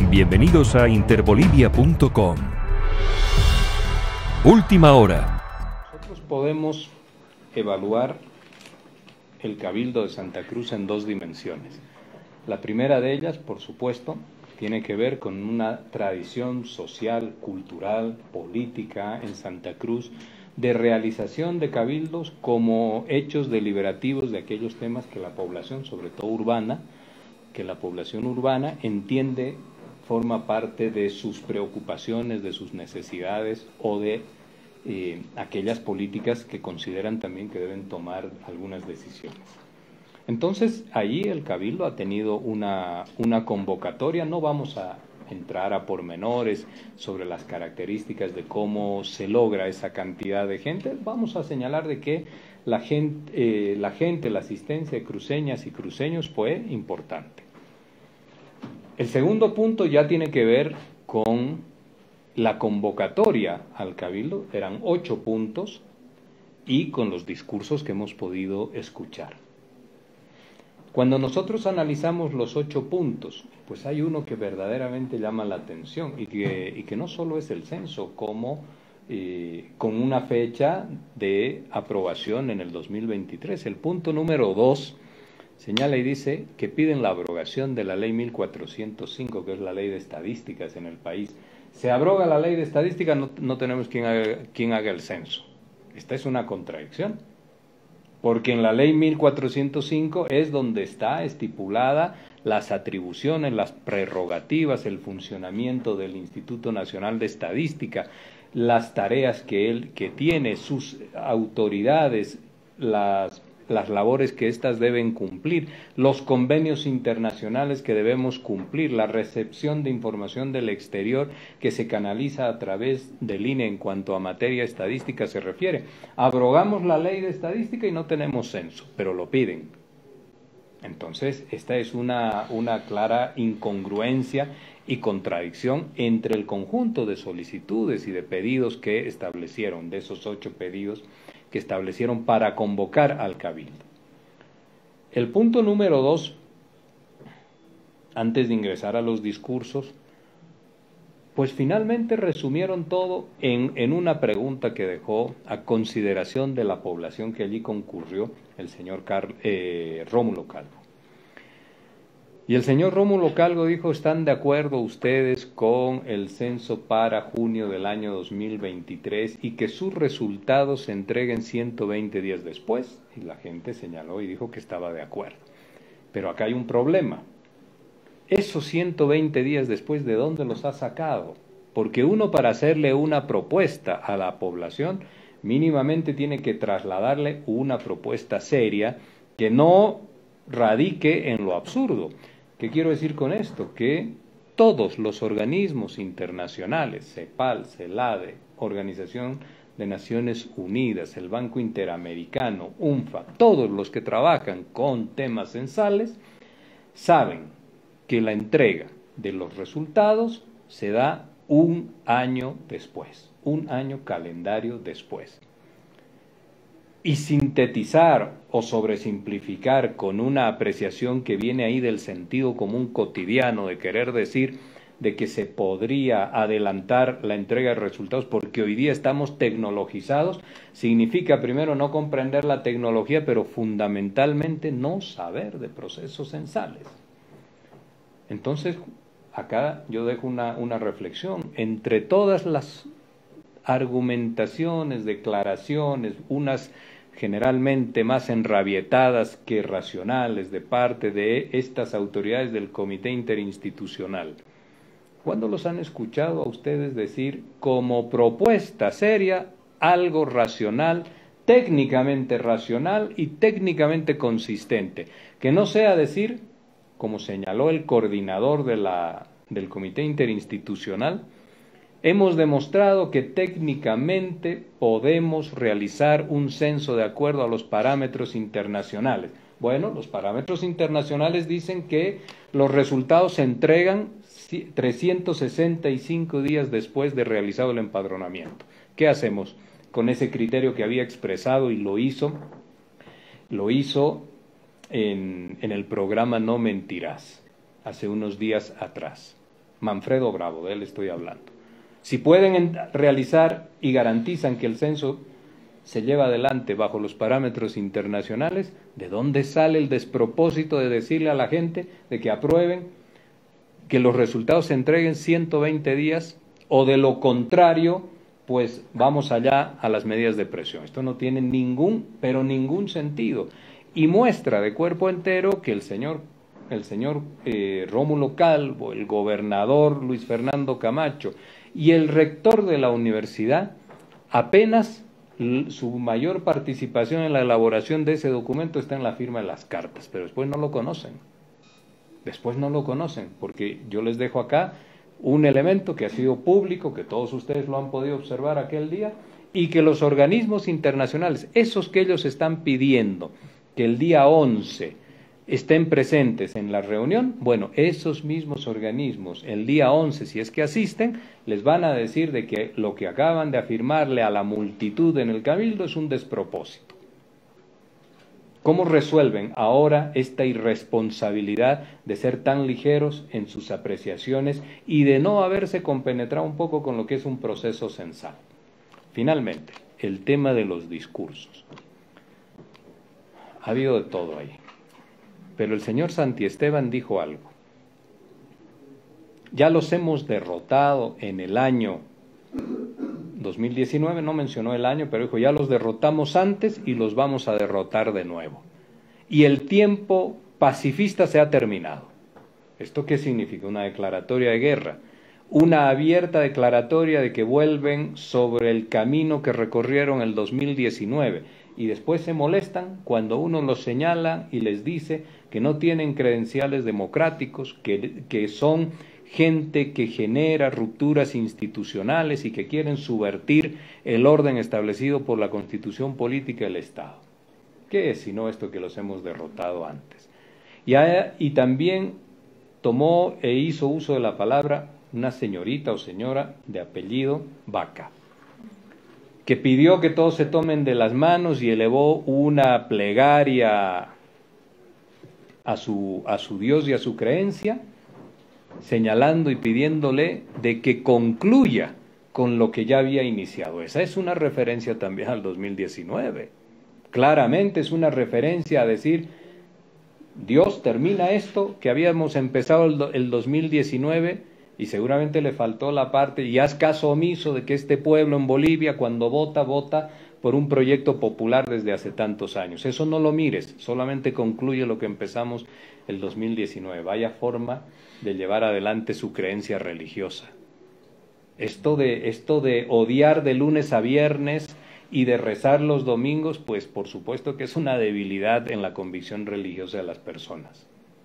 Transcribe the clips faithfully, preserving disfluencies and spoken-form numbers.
Bienvenidos a interbolivia punto com. Última hora. Nosotros podemos evaluar el Cabildo de Santa Cruz en dos dimensiones. La primera de ellas, por supuesto, tiene que ver con una tradición social, cultural, política en Santa Cruz de realización de cabildos como hechos deliberativos de aquellos temas que la población, sobre todo urbana, que la población urbana entiende, forma parte de sus preocupaciones, de sus necesidades o de eh, aquellas políticas que consideran también que deben tomar algunas decisiones. Entonces, allí el Cabildo ha tenido una, una convocatoria. No vamos a entrar a pormenores sobre las características de cómo se logra esa cantidad de gente. Vamos a señalar de que la gente, eh, la gente, la asistencia de cruceñas y cruceños fue importante. El segundo punto ya tiene que ver con la convocatoria al Cabildo. Eran ocho puntos y con los discursos que hemos podido escuchar. Cuando nosotros analizamos los ocho puntos, pues hay uno que verdaderamente llama la atención y que, y que no solo es el censo, como eh, con una fecha de aprobación en el dos mil veintitrés. El punto número dos señala y dice que piden la abrogación de la ley mil cuatrocientos cinco, que es la ley de estadísticas en el país. Se abroga la ley de estadísticas, no, no tenemos quien haga, quien haga el censo. Esta es una contradicción. Porque en la ley mil cuatrocientos cinco es donde está estipulada las atribuciones, las prerrogativas, el funcionamiento del Instituto Nacional de Estadística, las tareas que él que tiene, sus autoridades, las, las labores que éstas deben cumplir, los convenios internacionales que debemos cumplir, la recepción de información del exterior que se canaliza a través del I N E en cuanto a materia estadística se refiere. Abrogamos la ley de estadística y no tenemos censo, pero lo piden. Entonces, esta es una, una clara incongruencia y contradicción entre el conjunto de solicitudes y de pedidos que establecieron, de esos ocho pedidos que establecieron para convocar al Cabildo. El punto número dos, antes de ingresar a los discursos, pues finalmente resumieron todo en, en una pregunta que dejó a consideración de la población que allí concurrió el señor Car eh, Rómulo Calvo. Y el señor Rómulo Calvo dijo: ¿están de acuerdo ustedes con el censo para junio del año dos mil veintitrés y que sus resultados se entreguen ciento veinte días después? Y la gente señaló y dijo que estaba de acuerdo. Pero acá hay un problema. Esos ciento veinte días después, ¿de dónde los ha sacado? Porque uno, para hacerle una propuesta a la población, mínimamente tiene que trasladarle una propuesta seria que no radique en lo absurdo. ¿Qué quiero decir con esto? Que todos los organismos internacionales, CEPAL, CELADE, Organización de Naciones Unidas, el Banco Interamericano, UNFA, todos los que trabajan con temas censales, saben que la entrega de los resultados se da un año después, un año calendario después. Y sintetizar o sobresimplificar con una apreciación que viene ahí del sentido común cotidiano de querer decir de que se podría adelantar la entrega de resultados porque hoy día estamos tecnologizados, significa primero no comprender la tecnología, pero fundamentalmente no saber de procesos censales. Entonces, acá yo dejo una, una reflexión. Entre todas las argumentaciones, declaraciones, unas generalmente más enrabietadas que racionales de parte de estas autoridades del Comité Interinstitucional, ¿cuándo los han escuchado a ustedes decir como propuesta seria algo racional, técnicamente racional y técnicamente consistente? Que no sea decir, como señaló el coordinador de la, del Comité Interinstitucional, hemos demostrado que técnicamente podemos realizar un censo de acuerdo a los parámetros internacionales. Bueno, los parámetros internacionales dicen que los resultados se entregan trescientos sesenta y cinco días después de realizado el empadronamiento. ¿Qué hacemos con ese criterio que había expresado y lo hizo? Lo hizo en, en el programa No Mentirás, hace unos días atrás. Manfredo Bravo, de él estoy hablando. Si pueden realizar y garantizan que el censo se lleva adelante bajo los parámetros internacionales, ¿de dónde sale el despropósito de decirle a la gente de que aprueben que los resultados se entreguen ciento veinte días o de lo contrario, pues vamos allá a las medidas de presión? Esto no tiene ningún, pero ningún sentido y muestra de cuerpo entero que el señor, el señor eh, Rómulo Calvo, el gobernador Luis Fernando Camacho y el rector de la universidad apenas su mayor participación en la elaboración de ese documento está en la firma de las cartas, pero después no lo conocen. Después no lo conocen, porque yo les dejo acá un elemento que ha sido público, que todos ustedes lo han podido observar aquel día, y que los organismos internacionales, esos que ellos están pidiendo que el día once estén presentes en la reunión, bueno, esos mismos organismos el día once, si es que asisten, les van a decir de que lo que acaban de afirmarle a la multitud en el Cabildo es un despropósito. ¿Cómo resuelven ahora esta irresponsabilidad de ser tan ligeros en sus apreciaciones y de no haberse compenetrado un poco con lo que es un proceso censal? Finalmente, el tema de los discursos. Ha habido de todo ahí. Pero el señor Santiesteban dijo algo. Ya los hemos derrotado en el año dos mil diecinueve, no mencionó el año, pero dijo, ya los derrotamos antes y los vamos a derrotar de nuevo. Y el tiempo pacifista se ha terminado. ¿Esto qué significa? Una declaratoria de guerra. Una abierta declaratoria de que vuelven sobre el camino que recorrieron el dos mil diecinueve. Y después se molestan cuando uno los señala y les dice que no tienen credenciales democráticos, que, que son gente que genera rupturas institucionales y que quieren subvertir el orden establecido por la Constitución Política del Estado. ¿Qué es sino esto que los hemos derrotado antes? Y, a, y también tomó e hizo uso de la palabra una señorita o señora de apellido Vaca, que pidió que todos se tomen de las manos y elevó una plegaria a su, a su Dios y a su creencia, señalando y pidiéndole de que concluya con lo que ya había iniciado. Esa es una referencia también al dos mil diecinueve. Claramente es una referencia a decir, Dios termina esto que habíamos empezado el, el dos mil diecinueve y seguramente le faltó la parte, y haz caso omiso de que este pueblo en Bolivia cuando vota, vota por un proyecto popular desde hace tantos años. Eso no lo mires, solamente concluye lo que empezamos el dos mil diecinueve. Vaya forma de llevar adelante su creencia religiosa. Esto de, esto de odiar de lunes a viernes y de rezar los domingos, pues por supuesto que es una debilidad en la convicción religiosa de las personas.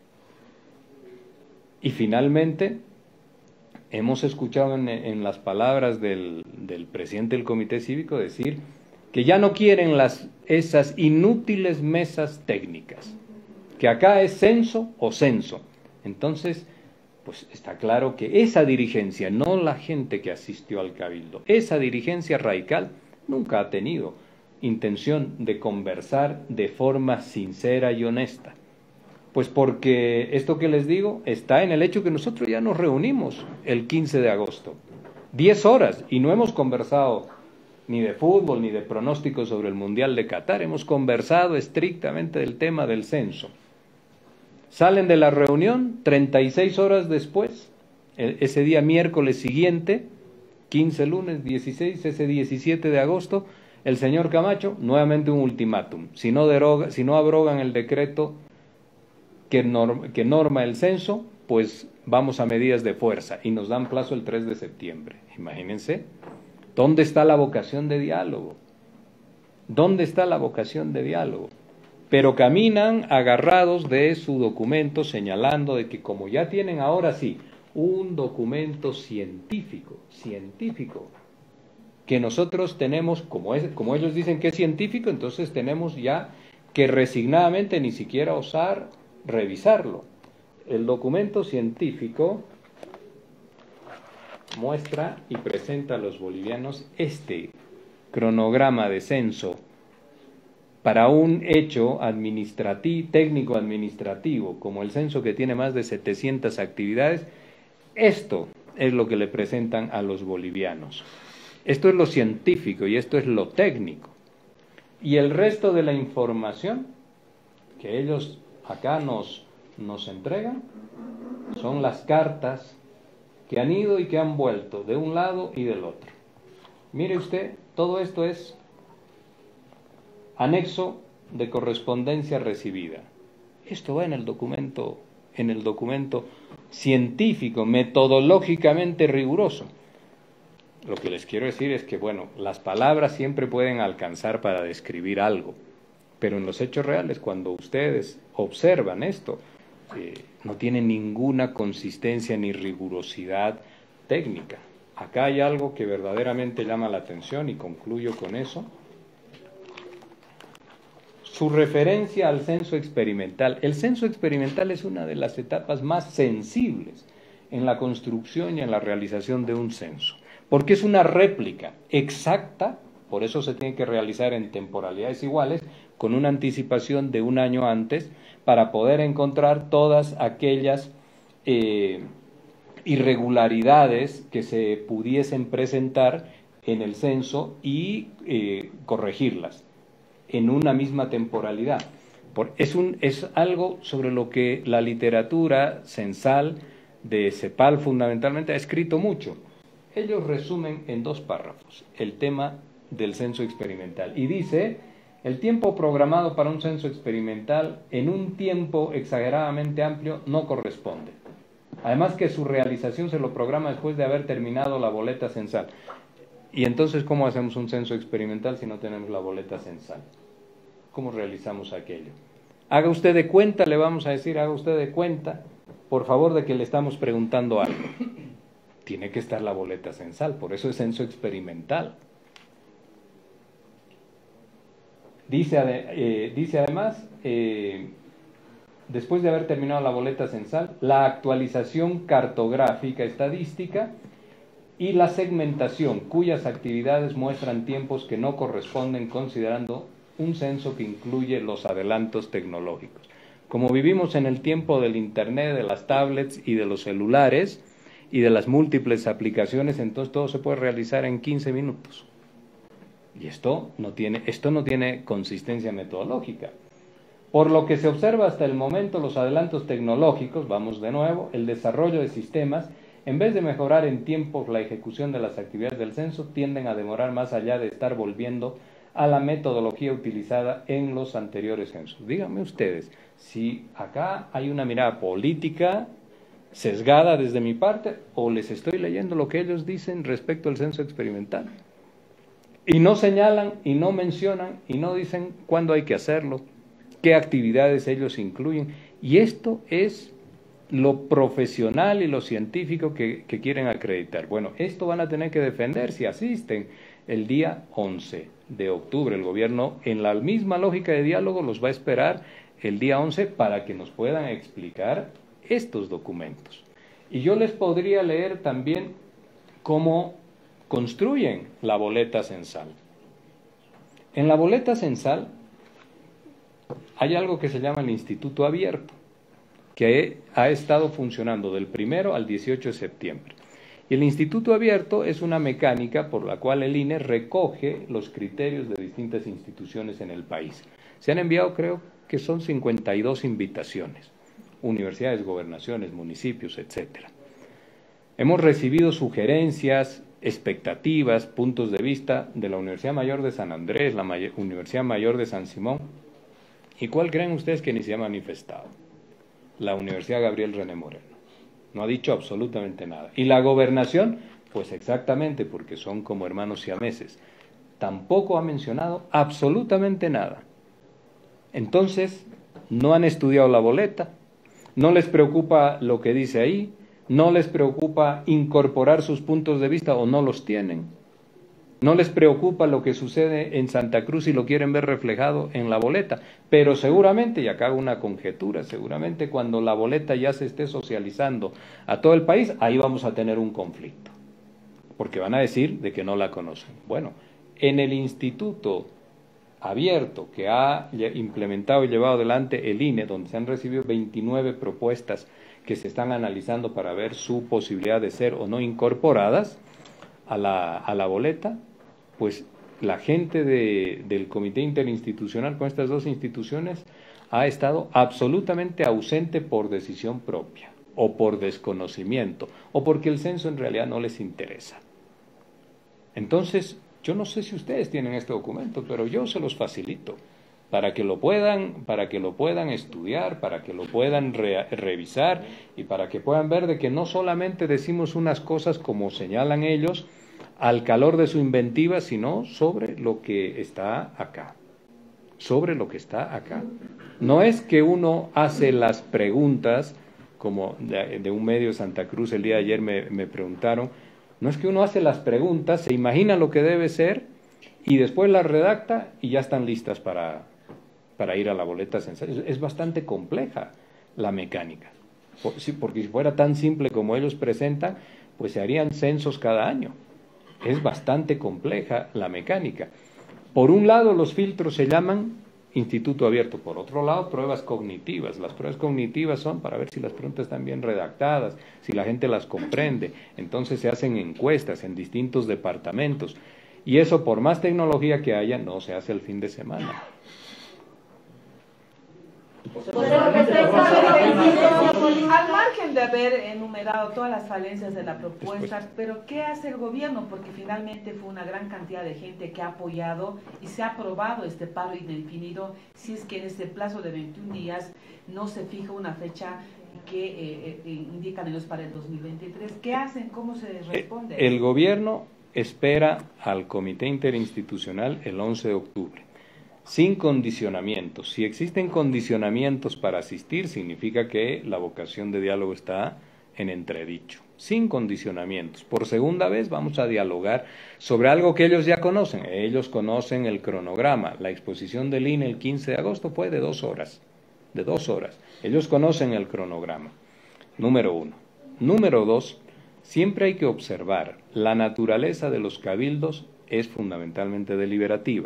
Y finalmente, hemos escuchado en, en las palabras del, del presidente del Comité Cívico decir que ya no quieren las, esas inútiles mesas técnicas, que acá es censo o censo. Entonces, pues está claro que esa dirigencia, no la gente que asistió al Cabildo, esa dirigencia radical nunca ha tenido intención de conversar de forma sincera y honesta. Pues porque esto que les digo está en el hecho que nosotros ya nos reunimos el quince de agosto, diez horas, y no hemos conversado ni de fútbol ni de pronósticos sobre el Mundial de Qatar, hemos conversado estrictamente del tema del censo. Salen de la reunión treinta y seis horas después, ese día miércoles siguiente, quince lunes, dieciséis, ese diecisiete de agosto, el señor Camacho, nuevamente un ultimátum, si no, deroga, si no abrogan el decreto que norma, que norma el censo, pues vamos a medidas de fuerza, y nos dan plazo el tres de septiembre. Imagínense, ¿dónde está la vocación de diálogo? ¿Dónde está la vocación de diálogo? Pero caminan agarrados de su documento, señalando de que como ya tienen ahora sí un documento científico, científico, que nosotros tenemos, como, es, como ellos dicen que es científico, entonces tenemos ya que resignadamente ni siquiera osar revisarlo. El documento científico muestra y presenta a los bolivianos este cronograma de censo para un hecho administrativo, técnico administrativo, como el censo, que tiene más de setecientas actividades, Esto es lo que le presentan a los bolivianos. Esto es lo científico y esto es lo técnico. Y el resto de la información que ellos acá nos, nos entregan son las cartas que han ido y que han vuelto de un lado y del otro. Mire usted, todo esto es anexo de correspondencia recibida. Esto va en el documento, en el documento científico, metodológicamente riguroso. Lo que les quiero decir es que, bueno, las palabras siempre pueden alcanzar para describir algo, pero en los hechos reales, cuando ustedes observan esto, eh, no tiene ninguna consistencia ni rigurosidad técnica. Acá hay algo que verdaderamente llama la atención y concluyo con eso. Su referencia al censo experimental. El censo experimental es una de las etapas más sensibles en la construcción y en la realización de un censo, porque es una réplica exacta, por eso se tiene que realizar en temporalidades iguales, con una anticipación de un año antes, para poder encontrar todas aquellas eh, irregularidades que se pudiesen presentar en el censo y eh, corregirlas en una misma temporalidad. Por, es, un, es algo sobre lo que la literatura censal de CEPAL fundamentalmente ha escrito mucho. Ellos resumen en dos párrafos el tema del censo experimental y dice: el tiempo programado para un censo experimental en un tiempo exageradamente amplio no corresponde. Además que su realización se lo programa después de haber terminado la boleta censal. Y entonces, ¿cómo hacemos un censo experimental si no tenemos la boleta censal? ¿Cómo realizamos aquello? Haga usted de cuenta, le vamos a decir, haga usted de cuenta, por favor, de que le estamos preguntando algo. Tiene que estar la boleta censal, por eso es censo experimental. Dice, eh, dice además, eh, después de haber terminado la boleta censal, la actualización cartográfica estadística y la segmentación, cuyas actividades muestran tiempos que no corresponden considerando un censo que incluye los adelantos tecnológicos. Como vivimos en el tiempo del internet, de las tablets y de los celulares y de las múltiples aplicaciones, entonces todo se puede realizar en quince minutos. Y esto no tiene, esto no tiene consistencia metodológica. Por lo que se observa hasta el momento, los adelantos tecnológicos, vamos de nuevo, el desarrollo de sistemas, en vez de mejorar en tiempo la ejecución de las actividades del censo, tienden a demorar más allá de estar volviendo a la metodología utilizada en los anteriores censos. Díganme ustedes, si acá hay una mirada política sesgada desde mi parte, o les estoy leyendo lo que ellos dicen respecto al censo experimental. Y no señalan, y no mencionan, y no dicen cuándo hay que hacerlo, qué actividades ellos incluyen. Y esto es lo profesional y lo científico que, que quieren acreditar. Bueno, esto van a tener que defender si asisten el día once de octubre. El gobierno, en la misma lógica de diálogo, los va a esperar el día once para que nos puedan explicar estos documentos. Y yo les podría leer también cómo construyen la boleta censal. En la boleta censal hay algo que se llama el Instituto Abierto, que ha estado funcionando del primero al dieciocho de septiembre. Y el Instituto Abierto es una mecánica por la cual el I N E recoge los criterios de distintas instituciones en el país. Se han enviado, creo que son cincuenta y dos invitaciones, universidades, gobernaciones, municipios, etcétera. Hemos recibido sugerencias, expectativas, puntos de vista de la Universidad Mayor de San Andrés, la May- Universidad Mayor de San Simón. ¿Y cuál creen ustedes que ni se ha manifestado? La Universidad Gabriel René Moreno. No ha dicho absolutamente nada. ¿Y la gobernación? Pues exactamente, porque son como hermanos siameses. Tampoco ha mencionado absolutamente nada. Entonces, no han estudiado la boleta, no les preocupa lo que dice ahí, no les preocupa incorporar sus puntos de vista o no los tienen. No les preocupa lo que sucede en Santa Cruz y lo quieren ver reflejado en la boleta, pero seguramente, y acá hago una conjetura, seguramente cuando la boleta ya se esté socializando a todo el país, ahí vamos a tener un conflicto, porque van a decir de que no la conocen. Bueno, en el Instituto Abierto que ha implementado y llevado adelante el I N E, donde se han recibido veintinueve propuestas que se están analizando para ver su posibilidad de ser o no incorporadas a la, a la boleta, pues la gente de, del Comité Interinstitucional con estas dos instituciones ha estado absolutamente ausente por decisión propia, o por desconocimiento, o porque el censo en realidad no les interesa. Entonces, yo no sé si ustedes tienen este documento, pero yo se los facilito para que lo puedan, para que lo puedan estudiar, para que lo puedan re revisar y para que puedan ver de que no solamente decimos unas cosas como señalan ellos al calor de su inventiva, sino sobre lo que está acá, sobre lo que está acá. No es que uno hace las preguntas, como de, de un medio de Santa Cruz el día de ayer me, me preguntaron, no es que uno hace las preguntas, se imagina lo que debe ser y después las redacta y ya están listas para, para ir a la boleta censal. Es bastante compleja la mecánica, porque si fuera tan simple como ellos presentan, pues se harían censos cada año. Es bastante compleja la mecánica. Por un lado, los filtros se llaman instituto abierto. Por otro lado, pruebas cognitivas. Las pruebas cognitivas son para ver si las preguntas están bien redactadas, si la gente las comprende. Entonces se hacen encuestas en distintos departamentos. Y eso, por más tecnología que haya, no se hace el fin de semana. Al margen de haber enumerado todas las falencias de la propuesta, pero ¿qué hace el gobierno? Porque finalmente fue una gran cantidad de gente que ha apoyado y se ha aprobado este paro indefinido, si es que en este plazo de veintiún días no se fija una fecha que eh, eh, indican ellos para el dos mil veintitrés. ¿Qué hacen? ¿Cómo se responde? El gobierno espera al Comité Interinstitucional el once de octubre. Sin condicionamientos. Si existen condicionamientos para asistir, significa que la vocación de diálogo está en entredicho. Sin condicionamientos. Por segunda vez vamos a dialogar sobre algo que ellos ya conocen. Ellos conocen el cronograma. La exposición del I N E el quince de agosto fue de dos horas. De dos horas. Ellos conocen el cronograma. Número uno. Número dos, siempre hay que observar la naturaleza de los cabildos es fundamentalmente deliberativa.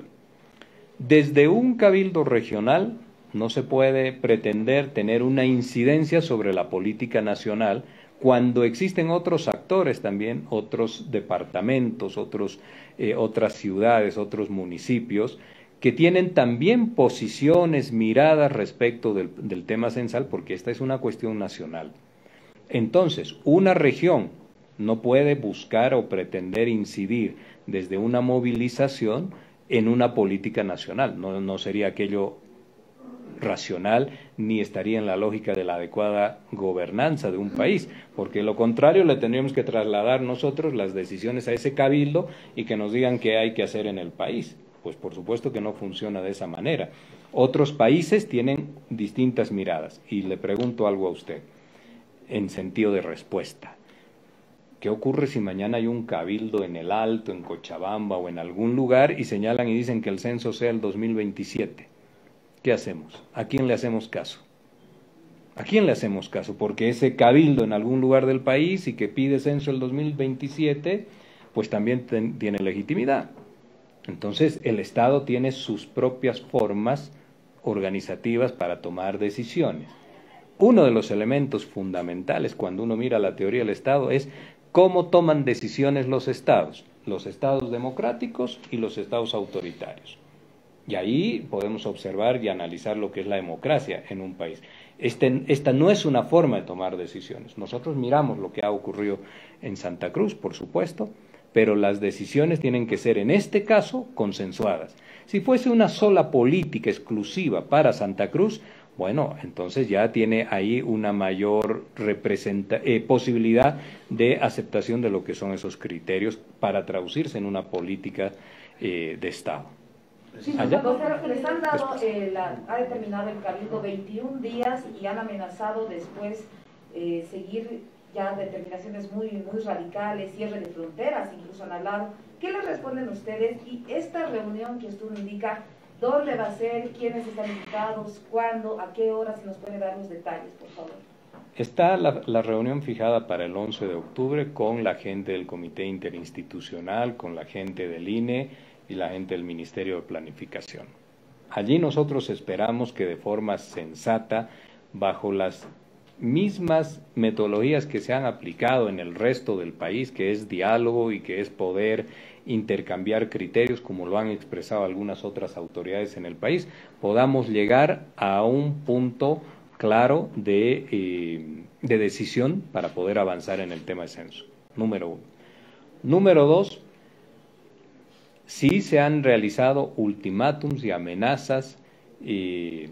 Desde un cabildo regional no se puede pretender tener una incidencia sobre la política nacional cuando existen otros actores también, otros departamentos, otros, eh, otras ciudades, otros municipios, que tienen también posiciones, miradas respecto del, del tema censal, porque esta es una cuestión nacional. Entonces, una región no puede buscar o pretender incidir desde una movilización en una política nacional, no, no sería aquello racional ni estaría en la lógica de la adecuada gobernanza de un país, porque lo contrario le tendríamos que trasladar nosotros las decisiones a ese cabildo y que nos digan qué hay que hacer en el país. Pues por supuesto que no funciona de esa manera. Otros países tienen distintas miradas y le pregunto algo a usted en sentido de respuesta. ¿Qué ocurre si mañana hay un cabildo en el Alto, en Cochabamba o en algún lugar y señalan y dicen que el censo sea el dos mil veintisiete? ¿Qué hacemos? ¿A quién le hacemos caso? ¿A quién le hacemos caso? Porque ese cabildo en algún lugar del país y que pide censo el dos mil veintisiete, pues también ten, tiene legitimidad. Entonces, el Estado tiene sus propias formas organizativas para tomar decisiones. Uno de los elementos fundamentales cuando uno mira la teoría del Estado es cómo toman decisiones los estados, los estados democráticos y los estados autoritarios. Y ahí podemos observar y analizar lo que es la democracia en un país. Este, esta no es una forma de tomar decisiones. Nosotros miramos lo que ha ocurrido en Santa Cruz, por supuesto, pero las decisiones tienen que ser, en este caso, consensuadas. Si fuese una sola política exclusiva para Santa Cruz, bueno, entonces ya tiene ahí una mayor representa, eh, posibilidad de aceptación de lo que son esos criterios para traducirse en una política eh, de Estado. Sí, doctor, les han dado, eh, la, ha determinado el Cabildo veintiún días y han amenazado después eh, seguir ya determinaciones muy, muy radicales, cierre de fronteras, incluso han hablado. ¿Qué les responden ustedes? Y esta reunión que usted indica, ¿dónde va a ser? ¿Quiénes están invitados? ¿Cuándo? ¿A qué hora? Si nos puede dar los detalles, por favor. Está la, la reunión fijada para el once de octubre con la gente del Comité Interinstitucional, con la gente del I N E y la gente del Ministerio de Planificación. Allí nosotros esperamos que de forma sensata, bajo las mismas metodologías que se han aplicado en el resto del país, que es diálogo y que es poder intercambiar criterios, como lo han expresado algunas otras autoridades en el país, podamos llegar a un punto claro de, eh, de decisión para poder avanzar en el tema de censo, número uno. Número dos, sí se han realizado ultimátums y amenazas eh,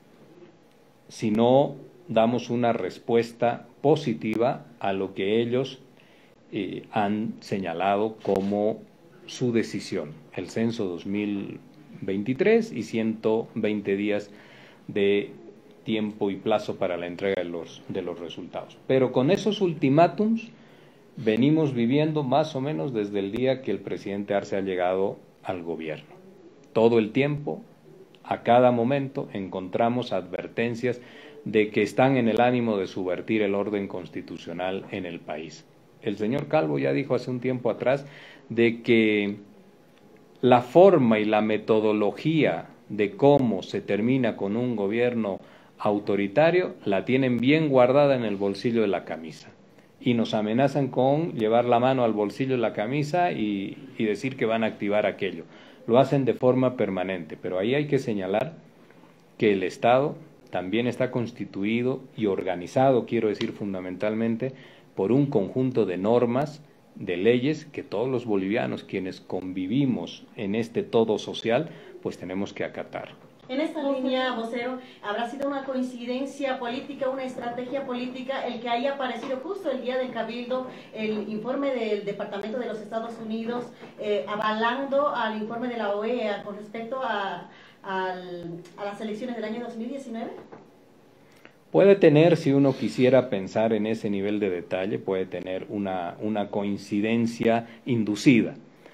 si no damos una respuesta positiva a lo que ellos eh, han señalado como su decisión, el censo dos mil veintitrés y ciento veinte días de tiempo y plazo para la entrega de los, de los resultados. Pero con esos ultimátums venimos viviendo más o menos desde el día que el presidente Arce ha llegado al gobierno. Todo el tiempo, a cada momento, encontramos advertencias de que están en el ánimo de subvertir el orden constitucional en el país. El señor Calvo ya dijo hace un tiempo atrás de que la forma y la metodología de cómo se termina con un gobierno autoritario la tienen bien guardada en el bolsillo de la camisa y nos amenazan con llevar la mano al bolsillo de la camisa y, y decir que van a activar aquello. Lo hacen de forma permanente, pero ahí hay que señalar que el Estado también está constituido y organizado, quiero decir fundamentalmente, por un conjunto de normas, de leyes que todos los bolivianos, quienes convivimos en este todo social, pues tenemos que acatar. En esta línea, vocero, ¿habrá sido una coincidencia política, una estrategia política, el que haya aparecido justo el día del Cabildo el informe del Departamento de los Estados Unidos eh, avalando al informe de la O E A con respecto a, a, a las elecciones del año dos mil diecinueve? Puede tener, si uno quisiera pensar en ese nivel de detalle, puede tener una, una coincidencia inducida.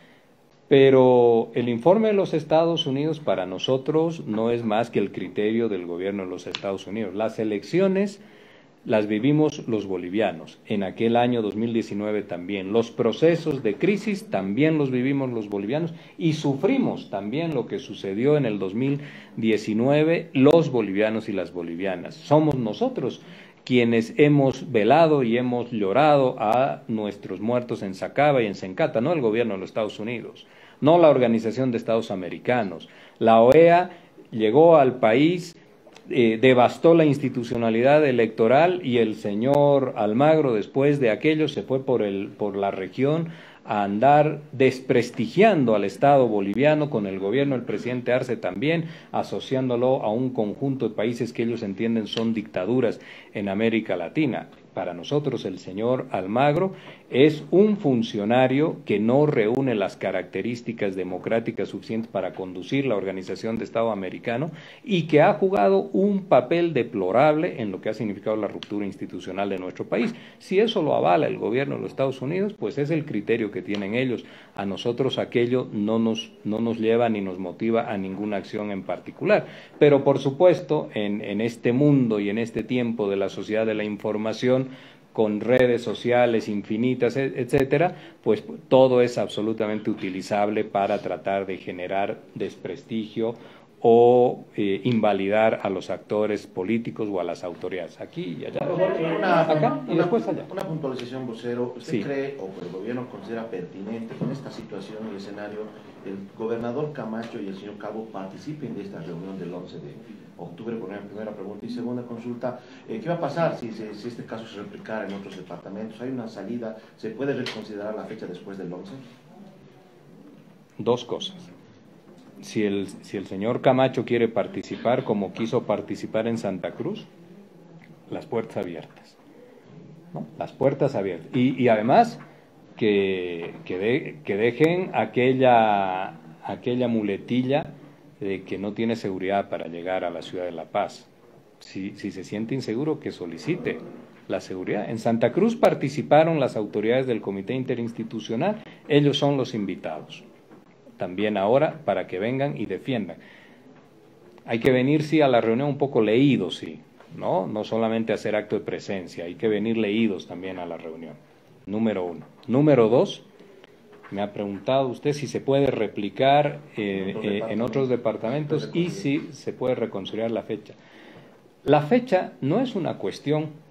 Pero el informe de los Estados Unidos para nosotros no es más que el criterio del gobierno de los Estados Unidos. Las elecciones las vivimos los bolivianos, en aquel año dos mil diecinueve también. Los procesos de crisis también los vivimos los bolivianos y sufrimos también lo que sucedió en el dos mil diecinueve los bolivianos y las bolivianas. Somos nosotros quienes hemos velado y hemos llorado a nuestros muertos en Sacaba y en Sencata, no el gobierno de los Estados Unidos, no la Organización de Estados Americanos. La O E A llegó al país, eh, devastó la institucionalidad electoral y el señor Almagro, después de aquello, se fue por, el, por la región a andar desprestigiando al Estado boliviano con el gobierno del presidente Arce también, asociándolo a un conjunto de países que ellos entienden son dictaduras en América Latina. Para nosotros el señor Almagro es un funcionario que no reúne las características democráticas suficientes para conducir la Organización de Estado Americano y que ha jugado un papel deplorable en lo que ha significado la ruptura institucional de nuestro país. Si eso lo avala el gobierno de los Estados Unidos, pues es el criterio que tienen ellos. A nosotros aquello no nos, no nos lleva ni nos motiva a ninguna acción en particular. Pero por supuesto, en, en este mundo y en este tiempo de la sociedad de la información, con redes sociales infinitas, etcétera, pues todo es absolutamente utilizable para tratar de generar desprestigio o eh, invalidar a los actores políticos o a las autoridades, aquí y allá, una, acá y una, después allá. Una puntualización, vocero, ¿usted Sí. cree o el gobierno considera pertinente con esta situación y escenario el gobernador Camacho y el señor Calvo participen de esta reunión del once de octubre? Por ejemplo, primera pregunta. Y segunda consulta, eh, ¿qué va a pasar si, si, si este caso se replicara en otros departamentos? ¿Hay una salida? ¿Se puede reconsiderar la fecha después del once? Dos cosas. Si el, si el señor Camacho quiere participar como quiso participar en Santa Cruz, las puertas abiertas, ¿no? Las puertas abiertas. Y, y además que, que, de, que dejen aquella, aquella muletilla de que no tiene seguridad para llegar a la ciudad de La Paz. Si, si se siente inseguro, que solicite la seguridad. En Santa Cruz participaron las autoridades del Comité Interinstitucional, ellos son los invitados. También ahora para que vengan y defiendan. Hay que venir, sí, a la reunión un poco leídos, sí, ¿no? No solamente hacer acto de presencia, hay que venir leídos también a la reunión. Número uno. Número dos, me ha preguntado usted si se puede replicar eh, eh, en otros departamentos y si se puede reconciliar la fecha. La fecha no es una cuestión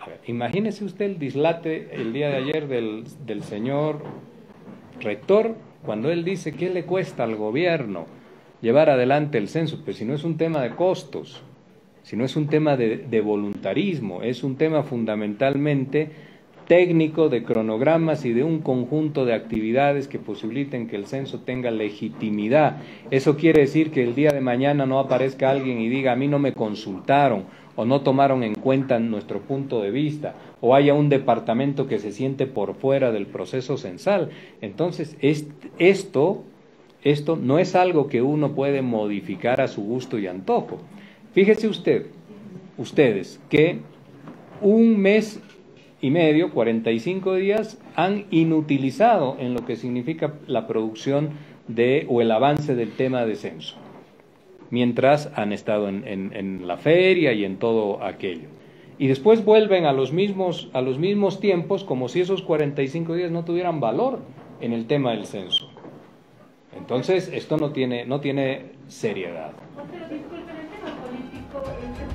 A ver, imagínese usted el dislate el día de ayer del, del señor rector, cuando él dice que le cuesta al gobierno llevar adelante el censo, pues si no es un tema de costos, si no es un tema de, de voluntarismo, es un tema fundamentalmente técnico, de cronogramas y de un conjunto de actividades que posibiliten que el censo tenga legitimidad. Eso quiere decir que el día de mañana no aparezca alguien y diga, a mí no me consultaron, o no tomaron en cuenta nuestro punto de vista, o haya un departamento que se siente por fuera del proceso censal. Entonces, esto, esto no es algo que uno puede modificar a su gusto y antojo. Fíjese usted, ustedes, que un mes y medio, cuarenta y cinco días, han inutilizado en lo que significa la producción de, o el avance del tema de censo, mientras han estado en, en, en la feria y en todo aquello. Y después vuelven a los mismos, a los mismos tiempos, como si esos cuarenta y cinco días no tuvieran valor en el tema del censo. Entonces, esto no tiene, no tiene seriedad. Pero disculpen, el tema político es el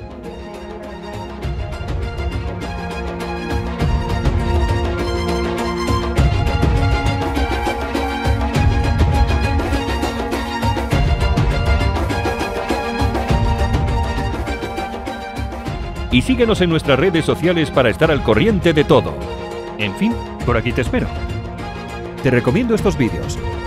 Y síguenos en nuestras redes sociales para estar al corriente de todo. En fin, por aquí te espero. Te recomiendo estos vídeos.